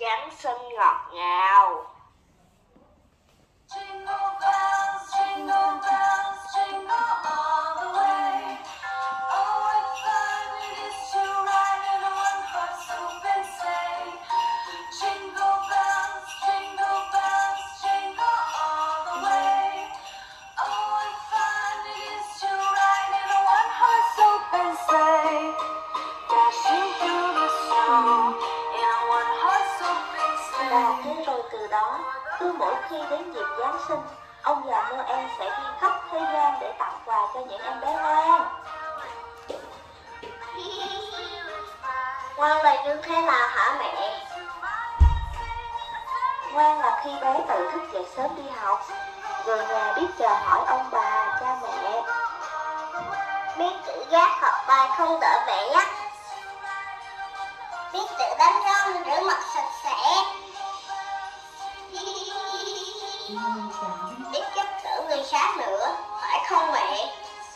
Giáng sinh ngọt ngào. Và thế rồi từ đó, cứ mỗi khi đến dịp Giáng sinh, ông già Noel sẽ đi khắp thế gian để tặng quà cho những em bé ngoan. Ngoan là như thế nào hả mẹ? Ngoan là khi bé tự thức dậy sớm đi học, về nhà biết chào hỏi ông bà, cha mẹ, Biết tự giác học bài không đỡ mẹ nhắc, biết tự đánh răng rửa mặt sạch sẽ, biết giúp đỡ người khác nữa, phải không mẹ?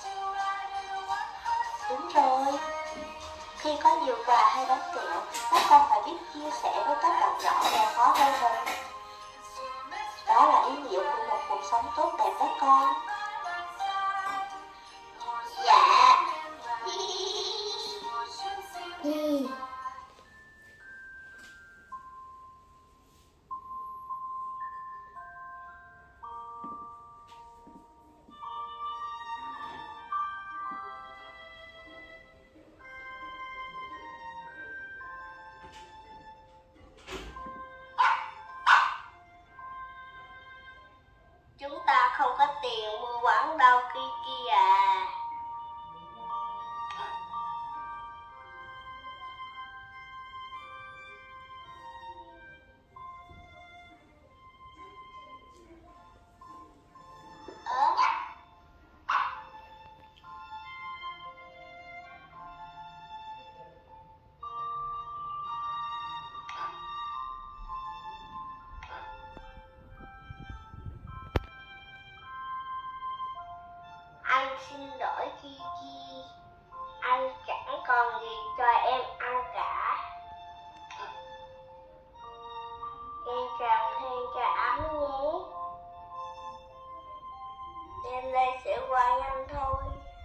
Đúng rồi. Khi có nhiều quà hay bánh kẹo, các con phải biết chia sẻ với các bạn nhỏ nghèo khó hơn mình. Đó là ý nghĩa của một cuộc sống tốt đẹp đó con. Dạ. Chúng ta không có tiền mua quán đâu Kiki à. Anh xin lỗi Kiki, anh chẳng còn gì cho em ăn cả. Em càng thêm cho ấm nhé. Đêm nay sẽ qua nhanh thôi.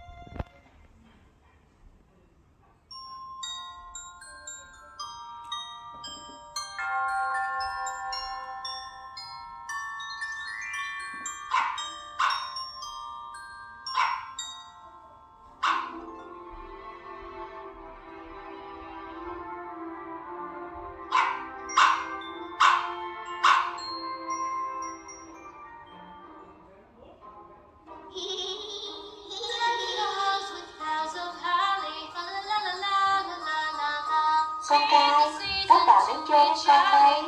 Con trai, các bạn đến chơi với con đây.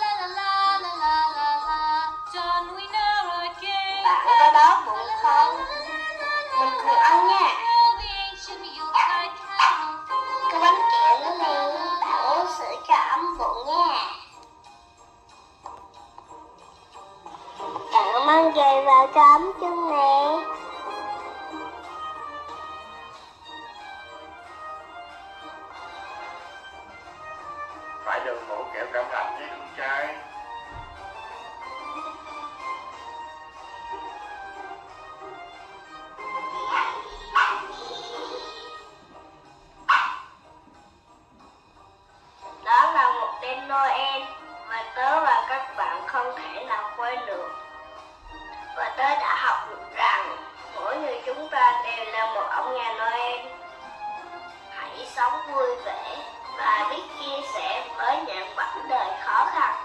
Bạn có đói bụng không? Mình cùng ăn nha. Cái bánh kẹo nữa nè, bạn uống sữa cho ấm bụng nha. Bạn mang giày vào cho ấm chân nè. Phải đừng mổ kẹo cảm lạnh với con trai. Đó là một đêm Noel mà tớ và các bạn không thể nào quên được. Và tớ đã học được rằng mỗi người chúng ta đều là một ông nhà Noel. Hãy sống vui vẻ và biết chia sẻ với những vấn đề khó khăn.